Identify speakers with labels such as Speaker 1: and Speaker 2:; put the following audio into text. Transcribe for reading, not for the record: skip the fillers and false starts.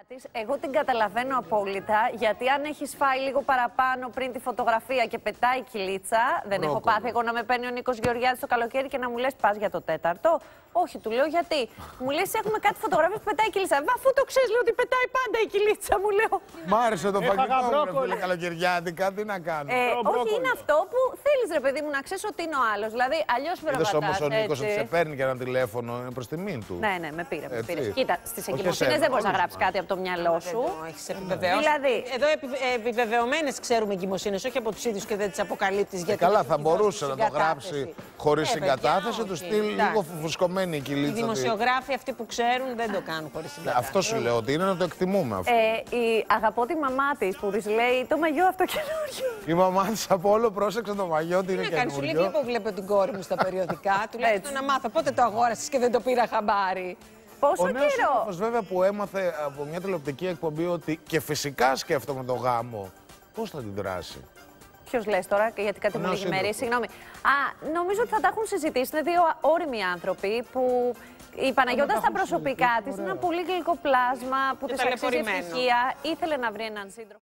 Speaker 1: της, εγώ την καταλαβαίνω απόλυτα, γιατί αν έχεις φάει λίγο παραπάνω πριν τη φωτογραφία και πετάει κυλίτσα, δεν έχω πάθει εγώ να με παίρνει ο Νίκος Γεωργιάδης το καλοκαίρι και να μου λες πας για το τέταρτο. Όχι, του λέω γιατί. Μου λες έχουμε κάτι φωτογραφίες που πετάει κυλίτσα. Αφού το ξέρεις, λέω ότι πετάει πάντα η κυλίτσα, μου λέω.
Speaker 2: Μ' άρεσε το φαγητό μου, φίλε καλοκαιριάτικα, τι να κάνω.
Speaker 1: Όχι, είναι αυτό που θέλεις, ρε παιδί μου, να ξέρεις ότι είναι ο άλλος. Δηλαδή, αλλιώς
Speaker 2: Είδες όμως ο Νίκος ότι σε παίρνει και ένα τηλέφωνο, είναι προς τιμήν του.
Speaker 1: Ναι, με πήρε. Κοίτα, στις εγκυμοσύνες δεν μπορείς να γράψεις κάτι από το μυαλό σου.
Speaker 3: Έχεις επιβεβαιώσει.
Speaker 1: Δηλαδή,
Speaker 3: εδώ επιβεβαιωμένες ξέρουμε εγκυμοσύνες, όχι από τους ίδιους και δεν τις αποκαλύπτεις.
Speaker 2: Καλά, θα μπορούσε να το γράψει χωρίς συγκατάθεση, του στείλει λίγο φουσκωμένη η κυλίτσα.
Speaker 3: Οι δημοσιογράφοι αυτοί που ξέρουν δεν το κάνουν χωρίς συγκατάθεση.
Speaker 2: Αυτό σου λέω ότι είναι να το εκτιμούμε αυτό.
Speaker 1: Αγαπώ τη μαμά της που της λέει το μαγιό αυτό καινούριο.
Speaker 2: Η μαμά της από όλο πρόσεξε το μαγιό ότι είναι καινούριο.
Speaker 3: Σου λέει που βλέπω την κόρη μου στα περιοδικά, τουλάχιστον να μάθω πότε το αγόρασες και δεν το πήρα χαμπάρι.
Speaker 1: Πόσο
Speaker 2: Ο
Speaker 1: καιρό.
Speaker 2: νέος σύντροφος βέβαια που έμαθε από μια τηλεοπτική εκπομπή ότι και φυσικά σκέφτομαι το γάμο, πώς θα την δράσει.
Speaker 1: Ποιος λες τώρα, γιατί κάτι μου λίγη μέρη, συγγνώμη. Νομίζω ότι θα τα έχουν συζητήσει. Είναι δύο όριμοι άνθρωποι που η Παναγιώτα στα προσωπικά της είναι ένα πολύ γλυκό πλάσμα που της αξίζει ευτυχία. Ήθελε να βρει έναν σύντροφο.